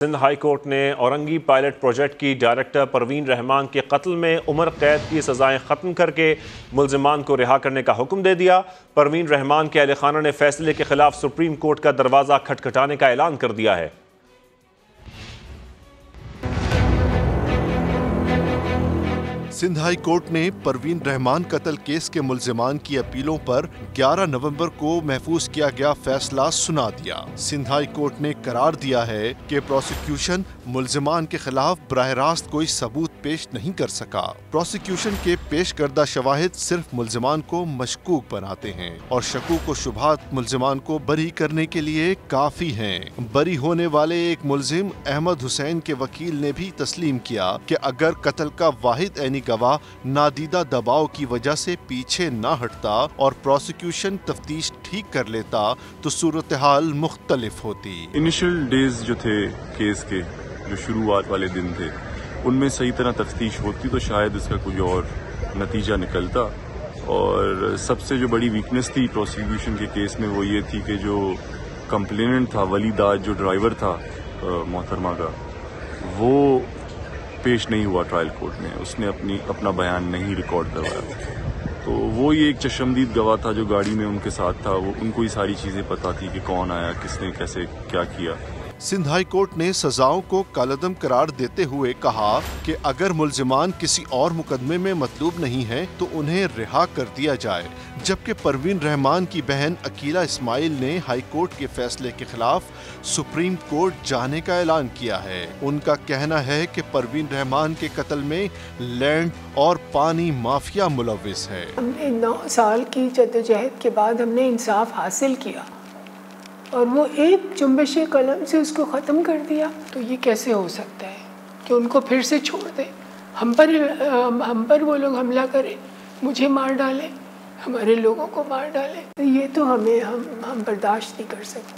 Sindh high court نے Orangi pilot project کی director Parveen Rehman کے قتل میں عمر قید کی سزائیں ختم کر کے ملزمان کو رہا کرنے کا حکم دے دیا۔ پروین رحمان کے اہل خانہ نے فیصلے کے خلاف سپریم کورٹ کا دروازہ کھٹکھٹانے کا اعلان کر دیا ہے۔ سندھ ہائی کورٹ نے پروین رحمان قتل کیس کے ملزمان کی اپیلوں پر 11 نومبر کو محفوظ کیا گیا فیصلہ سنا دیا۔ سندھ ہائی کورٹ نے قرار دیا ہے کہ پروسیکیوشن ملزمان کے خلاف براہ راست کوئی ثبوت پیش نہیں کر سکا۔ پروسیکیوشن کے پیش کردہ شواہد صرف ملزمان کو مشکوک بناتے ہیں اور شکوک و شبہات ملزمان کو بری کرنے کے لیے کافی ہیں۔ بری ہونے والے ایک ملزم احمد حسین کے وکیل نے بھی تسلیم کیا کہ اگر قتل کا واحد عینی گواہ نادیدہ دباؤ کی وجہ سے پیچھے نہ ہٹتا اور پروسیکیوشن تفتیش ٹھیک کر لیتا تو صورتحال مختلف ہوتی۔ انیشل ڈیز جو تھے کیس کے، جو شروعات والے دن تھے، ان میں صحیح طرح تفتیش ہوتی تو شاید اس کا کوئی اور نتیجہ نکلتا۔ اور سب سے جو بڑی ویکنس تھی پروسیکیوشن کے کیس میں وہ یہ تھی کہ جو کمپلیننٹ تھا ولی داد، جو ڈرائیور تھا محترمہ کا، وہ پیش نہیں ہوا ٹرائل کورٹ میں۔ اس نے اپنا بیان نہیں ریکارڈ کروایا، تو وہ یہ ایک چشمدید گواہ تھا جو گاڑی میں ان کے ساتھ تھا۔ وہ ان کو یہ ساری چیزیں پتہ تھی کہ کون آیا، کس نے کیسے کیا کیا۔ سندھ ہائی کورٹ نے سزاؤں کو کالعدم قرار دیتے ہوئے کہا کہ اگر ملزمان کسی اور مقدمے میں مطلوب نہیں ہیں تو انہیں رہا کر دیا جائے، جبکہ پروین رحمان کی بہن عقیلہ اسماعیل نے ہائی کورٹ کے فیصلے کے خلاف سپریم کورٹ جانے کا اعلان کیا ہے۔ ان کا کہنا ہے کہ پروین رحمان کے قتل میں لینڈ اور پانی مافیا ملوث ہے۔ ہم نے 9 سال کی جدوجہد کے بعد ہم نے انصاف حاصل کیا اور وہ ایک جنبش قلم سے اس کو ختم کر دیا، تو یہ کیسے ہو سکتا ہے کہ ان کو پھر سے چھوڑ دیں؟ ہم پر وہ لوگ حملہ کریں، مجھے مار ڈالیں، ہمارے لوگوں کو مار ڈالیں، یہ تو ہم برداشت نہیں کر سکتے۔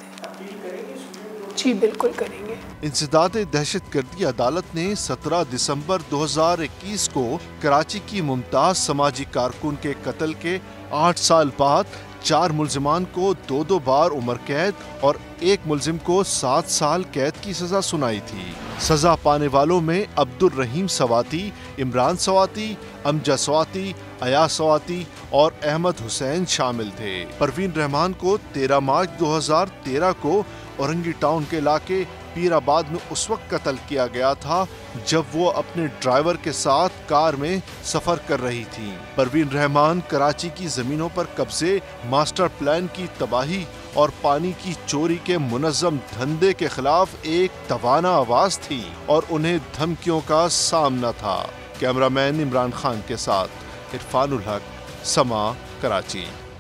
جی بالکل کریں گے۔ انسداد دہشت گردی عدالت نے 17 دسمبر 2021 کو کراچی کی ممتاز سماجی کارکن کے قتل کے 8 سال بعد 4 ملزمان کو 2 بار عمر قید اور ایک ملزم کو 7 سال قید کی سزا سنائی تھی۔ سزا پانے والوں میں عبد الرحیم سواتی، عمران سواتی، امجد سواتی، ایاز سواتی اور احمد حسین شامل تھے۔ پروین رحمان کو 13 مارچ 2013 کو اورنگی ٹاؤن کے علاقے پیر آباد میں اس وقت قتل کیا گیا تھا جب وہ اپنے ڈرائیور کے ساتھ کار میں سفر کر رہی تھی۔ پروین رحمان کراچی کی زمینوں پر قبضے، ماسٹر پلان کی تباہی اور پانی کی چوری کے منظم دھندے کے خلاف ایک توانا آواز تھی اور انہیں دھمکیوں کا سامنا تھا۔ کیمرہ مین عمران خان کے ساتھ عرفان الحق، سما، کراچی۔